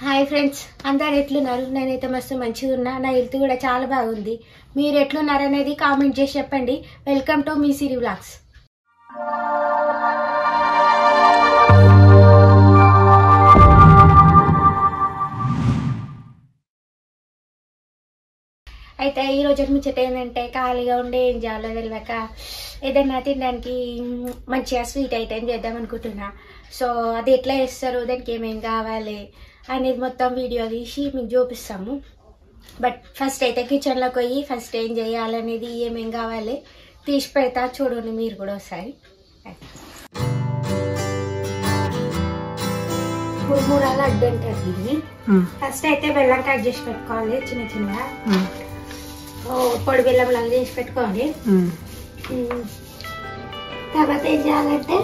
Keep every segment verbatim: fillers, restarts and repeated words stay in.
Hi friends, అందరు ఎట్లున్నారు? నేనైతే మస్తు మంచిగా ఉన్నా. నా హెల్త్ కూడా చాలా బాగుంది. మీరు ఎట్లున్నారు అనేది కామెంట్ చేసి చెప్పండి. వెల్కమ్ టు మీ సిరి వ్లాగ్స్. అయితే ఈరోజు ముచ్చట ఏంటంటే, ఖాళీగా ఉండే ఏం చేయాలో తెలియక ఏదైనా తినడానికి మంచిగా స్వీట్ ఐటెం చేద్దాం అనుకుంటున్నా. సో అది ఎట్లా చేస్తారు, దానికి ఏమేమి కావాలి అనేది మొత్తం వీడియో తీసి మీకు చూపిస్తాము. బట్ ఫస్ట్ అయితే కిచెన్లోకి పోయి ఫస్ట్ ఏం చేయాలనేది ఏమేం కావాలి తీసి పెడతా, చూడండి మీరు కూడా ఒకసారి. మురుమురాల అడ్డు అంటారు దీన్ని. ఫస్ట్ అయితే బెల్లం కట్ చేసి పెట్టుకోవాలి చిన్న చిన్నగా, పొడి బెల్లం లాగా చేసి పెట్టుకోవాలి. తర్వాత ఏం చేయాలంటే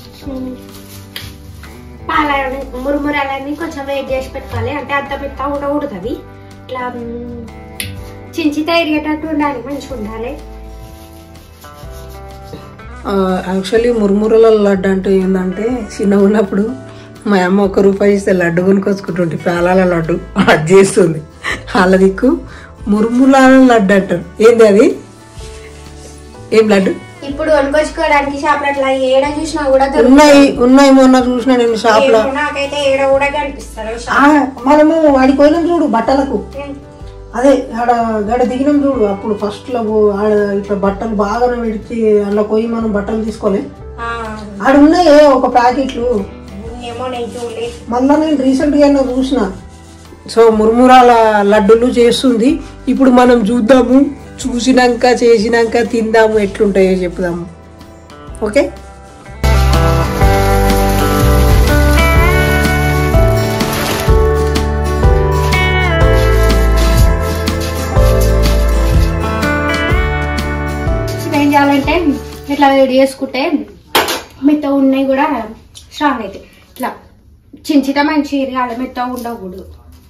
పాలని మురుమురాలని కొంచెం వెయిట్ చేసి పెట్టుకోవాలి. అంటే అంత పెద్ద ఉండకూడదు, ఇట్లా చించితే ఇరిగేటట్టు ఉండాలి, మంచిగా ఉండాలి. యాక్చువల్లీ మురుమురల లడ్డు అంటే ఏంటంటే, చిన్నగా ఉన్నప్పుడు మా అమ్మ ఒక రూపాయి ఇస్తే లడ్డు కొనుక్కొచ్చుకుంటుంటే పేలాల లడ్డు అది చేస్తుంది. వాళ్ళ దిక్కు మురుమురాల లడ్డు అంటారు. ఏంది అది? ఏం లడ్డు? ఇప్పుడు కొనుక్కొచ్చుకోవడానికి షాప్ అట్లా ఏడ చూసినా కూడా ఉన్నాయి ఉన్నాయి మొన్న చూసిన నేను షాప్ లో. నాకైతే ఏడ కూడా కనిపిస్తారు. మనము వాడికి పోయినాం చూడు బట్టలకు, అదే ఆడ గడ దిగినాం చూడు. అప్పుడు ఫస్ట్ లో ఆడ ఇట్లా బట్టలు బాగా పెడితే అలా పోయి మనం బట్టలు తీసుకోలే, ఆడ ఉన్నాయి ఒక ప్యాకెట్లు. మళ్ళా నేను రీసెంట్ గా చూసిన. సో మురుమురాల లడ్డులు చేస్తుంది. ఇప్పుడు మనం చూద్దాము, చూసినాక చేసినాక తిందాము, ఎట్లుంటాయో చెప్దాము. ఓకే, ఏం చేయాలంటే ఇట్లా వేడి చేసుకుంటే మెత్త ఉన్నాయి కూడా స్ట్రాంగ్ అయితే ఇట్లా చించితే మంచి ఇరగాలి, మెత్త ఉండకూడదు.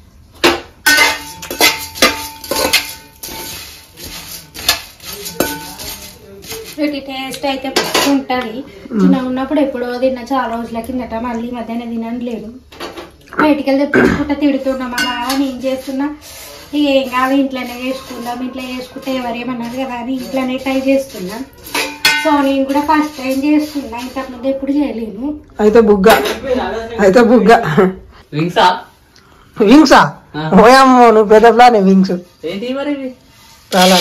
వీటి టేస్ట్ అయితే ఉంటుంది. చిన్నగా ఉన్నప్పుడు ఎప్పుడో తిన్నా, చాలా రోజుల కిందట. మళ్ళీ మధ్యాహ్నం తినడం లేదు. బయటికి వెళ్తే తెచ్చుకుంటా తిడుతున్నాం. అలా నేను చేస్తున్నా, ఇక ఏం కాదు ఇంట్లోనే చేసుకుందాం, ఇంట్లో చేసుకుంటే ఎవరేమన్నారు కదా అని ఇంట్లోనే ట్రై చేస్తున్నాం. సో నేను కూడా ఫస్ట్ టైం చేస్తున్నా, ఇంతకుముందు ఎప్పుడు చేయలేను. అయితే బుగ్గ అయితే బుగ్గ వింగ్సా వింగ్సా ఓయమ్మో, నువ్వు పెద్ద ప్లాన్ వింగ్స్ చాలా.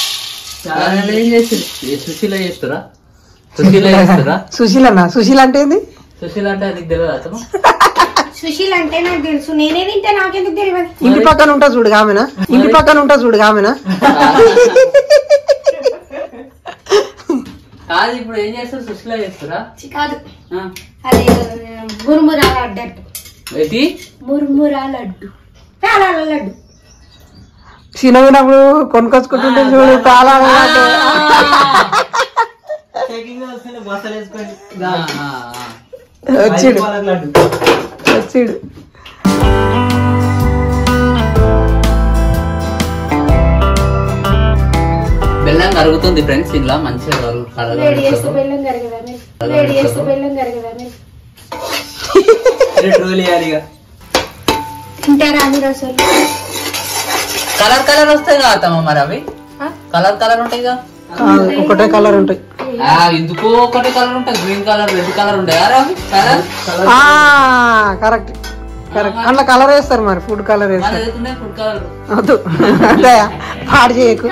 సుశీలన్నా? సుశీల అంటే ఏంది? సుశీల అంటే అది తెలియదు. సుశీల్ అంటే నాకు తెలుసు, నేనే తింటే నాకెందుకు తెలియదు. ఇంటి పక్కన ఉంటా చూడు ఆమెనా? ఇంటి పక్కన ఉంటా చూడు ఆమెనా? కాదు, ఇప్పుడు ఏం చేస్తారు? సుశీల చేస్తారా? కాదు, అదే మురుమురా లడ్డు అంట. ఏంటి మురుమురా లడ్డు? పేలాల లడ్డు. చిన్నప్పుడు కొనుకొచ్చుకుంటుంటే చూడు పేలాల లడ్డు. వచ్చిడు వచ్చిడు. బెల్లం కరుగుతుంది ఫ్రెండ్స్, ఇలా మంచిగా బెల్లం కరగదా? బెల్లం కరగదా? తింటారా మీరు అసలు? కలర్ కలర్ వస్తాయి కదా మరి, అవి కలర్ కలర్ ఉంటాయి కదా? ఒకటే కలర్ ఉంటాయి. ఎందుకు ఒకటే కలర్ ఉంటాయి? గ్రీన్ కలర్, రెడ్ కలర్ ఉంటాయి. Correct correct. అట్లా కలర్ వేస్తారు మరి, ఫుడ్ కలర్ వేస్తారు. ఫుడ్ కలర్ వద్దు అదే పాడు చేయకు.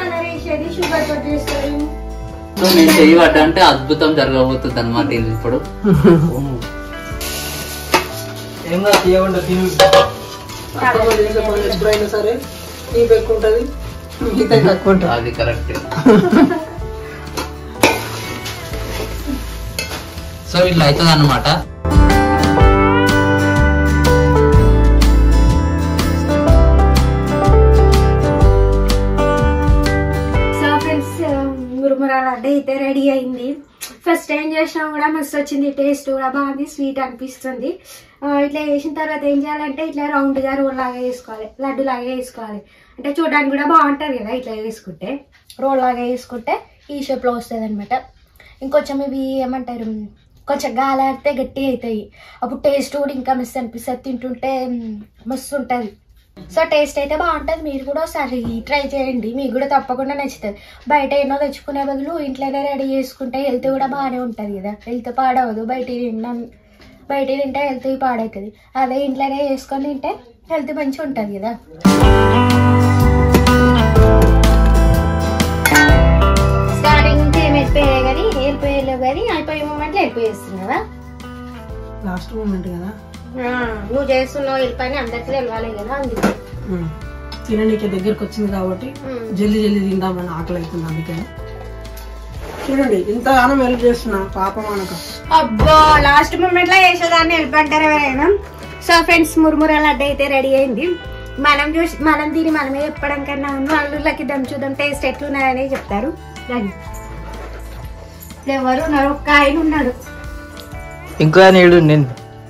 నేను చేయబడ్డా అంటే అద్భుతం జరగబోతుంది అనమాట. ఇది ఇప్పుడు ఎప్పుడైనా సరే తీపి ఎక్కువ ఉంటుంది, తక్కువ ఉంటుంది. అది కరెక్ట్. సో ఇట్లా అవుతుంది అన్నమాట. సో ఫ్రెండ్స్, మురుమురా లడ్డు అయితే రెడీ అయింది. ఫస్ట్ టైం చేసినా కూడా మస్తు వచ్చింది, టేస్ట్ కూడా బాగుంది, స్వీట్ అనిపిస్తుంది. ఇట్లా చేసిన తర్వాత ఏం చేయాలంటే ఇట్లా రౌండ్ గా రోల్ లాగా వేసుకోవాలి, లడ్డు లాగా వేసుకోవాలి. అంటే చూడడానికి కూడా బాగుంటది కదా ఇట్లా వేసుకుంటే. రోల్ లాగా వేసుకుంటే ఈ షేప్ లో వస్తుంది అనమాట. ఇంకొంచెం ఇవి ఏమంటారు, కొంచెం గాలాడితే గట్టి అవుతాయి. అప్పుడు టేస్ట్ కూడా ఇంకా మస్తు అనిపిస్తుంది, తింటుంటే మస్తు ఉంటుంది. సో టేస్ట్ అయితే బాగుంటుంది. మీరు కూడా ఒకసారి ట్రై చేయండి, మీకు కూడా తప్పకుండా నచ్చుతుంది. బయట ఎన్నో తెచ్చుకునే బదులు ఇంట్లోనే రెడీ చేసుకుంటే హెల్త్ కూడా బాగానే ఉంటుంది కదా, హెల్త్ పాడవదు. బయట తిన్నాం బయట తింటే హెల్త్ పాడవుతుంది, అదే ఇంట్లోనే చేసుకొని తింటే హెల్త్ మంచిగా ఉంటుంది కదా. స్టార్టింగ్ నుంచి ఏమి వెళ్ళిపోయాయి కానీ వెళ్ళిపోయలేవు కానీ అయిపోయే మూమెంట్లో వెళ్ళిపోయేస్తుంది కదా, లాస్ట్ మూమెంట్ కదా. నువ్వు చేస్తున్నావు వెళ్ళిపోయి అందరికీ వెళ్ళాలి కదా, అందుకే తినడానికి దగ్గరకు వచ్చింది కాబట్టి జల్దీ జల్దీ తిందామని ఆకలి అవుతుంది. అందుకని చూడండి ఇంతగానో హెల్ప్ చేస్తున్నా పాపం అనక. అబ్బో లాస్ట్ మూమెంట్ లో వేసేదాన్ని వెళ్ళిపోంటారు ఎవరైనా. సో ఫ్రెండ్స్ మురుముర లడ్డు అయితే రెడీ అయింది. మనం చూసి మనం దీన్ని మనమే చెప్పడం కన్నా అల్లుళ్ళకి దమ్ చూద్దాం టేస్ట్ ఎట్లున్నాయని చెప్తారు. ఎవరు ఉన్నారు, ఒక్క ఆయన ఉన్నాడు. ఇంకో నేడు నేను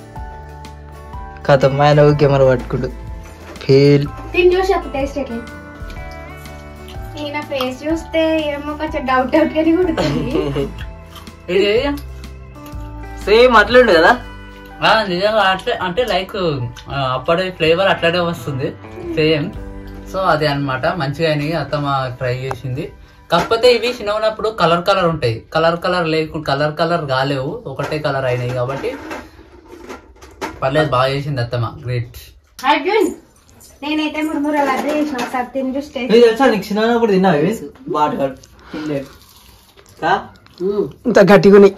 కథ ఆయన కెమెరా పట్టుకుంటు ఫెయిల్. దీన్ని చూసి చెప్పు టేస్ట్ ఎట్లా. ఈయన ఫేస్ చూస్తే ఏమో కొంచెం డౌట్ డౌట్ గానే కుడుతుంది. ఇది సేమ్ అట్లుండు కదా నిజంగా అట్లే, అంటే లైక్ అప్పటి ఫ్లేవర్ అట్లానే వస్తుంది సేమ్. సో అదే అనమాట మంచిగా అయినాయి, అత్తమ్మ ట్రై చేసింది. కాకపోతే ఇవి చిన్న ఉన్నప్పుడు కలర్ కలర్ ఉంటాయి, కలర్ కలర్ లేకుండా కలర్ కలర్ కాలేవు, ఒకటే కలర్ అయినాయి కాబట్టి పర్లేదు, బాగా చేసింది అత్తమ్మ, గ్రేట్. నేనైతే మురుముర లడ్డు చేసిన ఒకసారి తిని చూస్తే తెలుసా నీకు చిన్నప్పుడు తిన్నావి ఇంత గట్టిగుని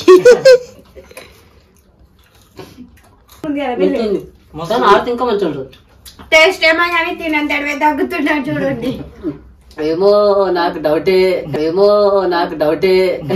ఇంకా మంచిగా ఉంటుంది. టేస్ట్ ఏమో కానీ తినంతడివే తగ్గుతున్నాడు చూడండి. ఏమో నాకు డౌటే, ఏమో నాకు డౌటే.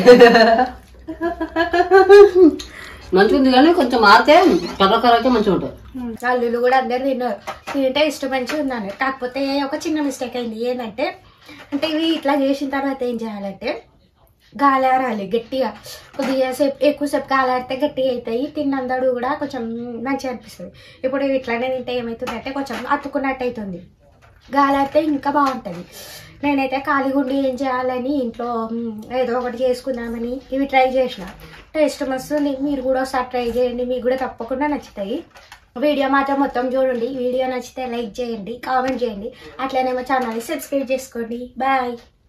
మంచిగా ఉంది కానీ కొంచెం మారితే కలర్ కలర్ అయితే మంచిగా ఉంటుంది. అల్లులు కూడా అందరు తిన్నారు, తింటే ఇష్టం మంచిగా ఉందని. కాకపోతే ఒక చిన్న మిస్టేక్ అయింది. ఏంటంటే అంటే ఇవి ఇట్లా చేసిన తర్వాత ఏం చేయాలంటే గాలారాలి గట్టిగా, కొద్దిగా సేపు ఎక్కువసేపు గాలాడితే గట్టిగా అవుతాయి, తిన్నందడు కూడా కొంచెం మంచిగా అనిపిస్తుంది. ఇప్పుడు ఇవి ఇట్లానే తింటే ఏమవుతుందంటే కొంచెం అతుకున్నట్టు అవుతుంది, గాలాడితే ఇంకా బాగుంటుంది. నేనైతే ఖాళీగుండి ఏం చేయాలని ఇంట్లో ఏదో ఒకటి చేసుకుందామని ఇవి ట్రై చేసిన, టేస్ట్ మస్తుంది. మీరు కూడా ఒకసారి ట్రై చేయండి, మీకు కూడా తప్పకుండా నచ్చుతాయి. వీడియో మాత్రం మొత్తం చూడండి, వీడియో నచ్చితే లైక్ చేయండి, కామెంట్ చేయండి, అట్లనే మా ఛానల్ని సబ్స్క్రైబ్ చేసుకోండి. బాయ్.